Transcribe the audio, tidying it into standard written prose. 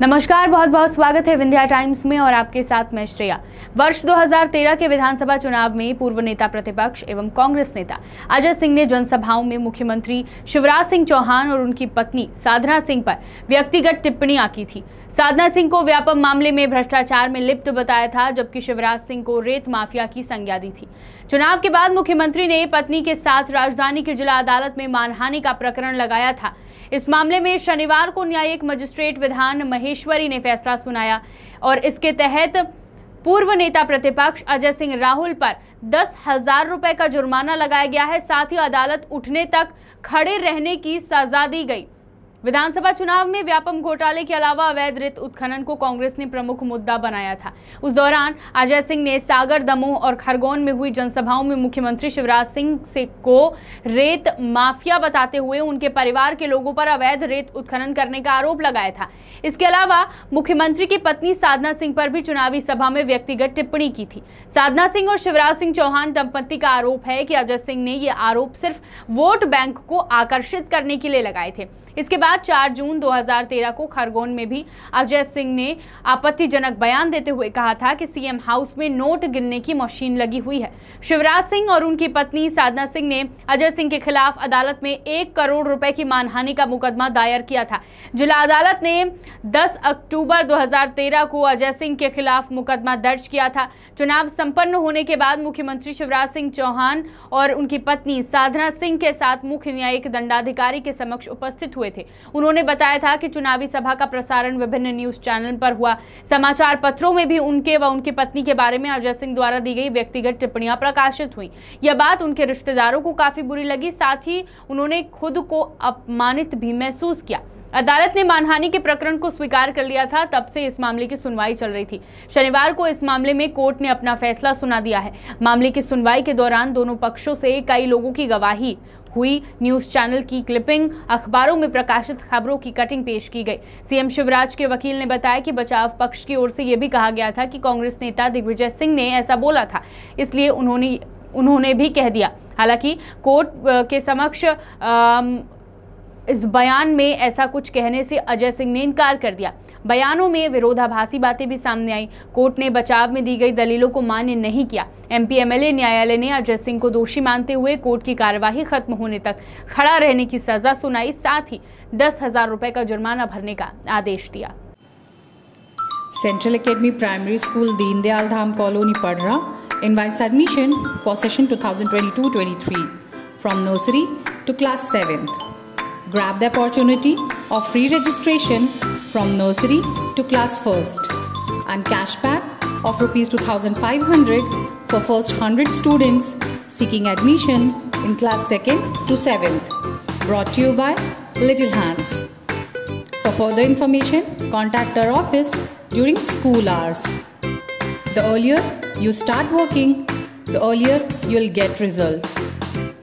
नमस्कार, बहुत बहुत स्वागत है विंध्या टाइम्स में और आपके साथ मैं श्रेया। वर्ष 2013 के विधानसभा चुनाव में पूर्व नेता प्रतिपक्ष एवं कांग्रेस नेता अजय सिंह ने जनसभाओं में मुख्यमंत्री शिवराज सिंह चौहान और उनकी पत्नी साधना सिंह पर व्यक्तिगत टिप्पणियां की थी। साधना सिंह को व्यापम मामले में भ्रष्टाचार में लिप्त बताया था, जबकि शिवराज सिंह को रेत माफिया की संज्ञा दी थी। चुनाव के बाद मुख्यमंत्री ने पत्नी के साथ राजधानी की जिला अदालत में मानहानि का प्रकरण लगाया था। इस मामले में शनिवार को न्यायिक मजिस्ट्रेट विधान महेश्वरी ने फैसला सुनाया और इसके तहत पूर्व नेता प्रतिपक्ष अजय सिंह राहुल पर 10,000 रुपए का जुर्माना लगाया गया है। साथ ही अदालत उठने तक खड़े रहने की सजा दी गई। विधानसभा चुनाव में व्यापम घोटाले के अलावा अवैध रेत उत्खनन को कांग्रेस ने प्रमुख मुद्दा बनाया था। उस दौरान अजय सिंह ने सागर, दमोह और खरगोन में हुई जनसभाओं में मुख्यमंत्री शिवराज सिंह को रेत माफिया बताते हुए उनके परिवार के लोगों पर अवैध रेत उत्खनन करने का आरोप लगाया था। इसके अलावा मुख्यमंत्री की पत्नी साधना सिंह पर भी चुनावी सभा में व्यक्तिगत टिप्पणी की थी। साधना सिंह और शिवराज सिंह चौहान दंपत्ति का आरोप है कि अजय सिंह ने ये आरोप सिर्फ वोट बैंक को आकर्षित करने के लिए लगाए थे। इसके बाद 4 जून 2013 को खरगोन में भी अजय सिंह ने आपत्तिजनक बयान देते हुए कहा था कि सीएम हाउस में नोट गिनने की मशीन लगी हुई है। शिवराज सिंह और उनकी पत्नी साधना सिंह ने अजय सिंह के खिलाफ अदालत में 1 करोड़ रुपए की मानहानि का मुकदमा दायर किया था। जिला अदालत ने 10 अक्टूबर 2013 को अजय सिंह के खिलाफ मुकदमा दर्ज किया था। चुनाव संपन्न होने के बाद मुख्यमंत्री शिवराज सिंह चौहान और उनकी पत्नी साधना सिंह के साथ मुख्य न्यायिक दंडाधिकारी के समक्ष उपस्थित हुए थे। उन्होंने बताया था कि चुनावी सभा का प्रसारण विभिन्न न्यूज चैनल पर हुआ। समाचार पत्रों में भी उनके व उनकी पत्नी के बारे में अजय सिंह द्वारा दी गई व्यक्तिगत टिप्पणियां प्रकाशित हुई। यह बात उनके रिश्तेदारों को काफी बुरी लगी। साथ ही उन्होंने खुद को अपमानित भी महसूस किया। अदालत ने मानहानि के प्रकरण को स्वीकार कर लिया था। तब से इस मामले की सुनवाई चल रही थी। शनिवार को इस मामले में कोर्ट ने अपना फैसला सुना दिया है। मामले की सुनवाई के दौरान दोनों पक्षों से कई लोगों की गवाही हुई। न्यूज चैनल की क्लिपिंग, अखबारों में प्रकाशित खबरों की कटिंग पेश की गई। सीएम शिवराज के वकील ने बताया कि बचाव पक्ष की ओर से यह भी कहा गया था कि कांग्रेस नेता दिग्विजय सिंह ने ऐसा बोला था, इसलिए उन्होंने भी कह दिया। हालांकि कोर्ट के समक्ष इस बयान में ऐसा कुछ कहने से अजय सिंह ने इनकार कर दिया। बयानों में विरोधाभासी बातें भी सामने आई। कोर्ट ने बचाव में दी गई दलीलों को मान्य नहीं किया। एमपी एमएलए न्यायालय ने अजय सिंह को दोषी मानते हुए कोर्ट की कार्यवाही खत्म होने तक खड़ा रहने की सजा सुनाई। साथ ही 10,000 रुपए का जुर्माना भरने का आदेश दिया। Central academy primary school Deendayal Dham colony Padhra invites admission for session 2022-23 from nursery to class 7th. Grab the opportunity of free registration from nursery to class 1st and cashback of Rs 2,500 for first 100 students seeking admission in class 2nd to 7th. Brought to you by Little Hands. For further information, contact our office during school hours. The earlier you start working, the earlier you'll get result.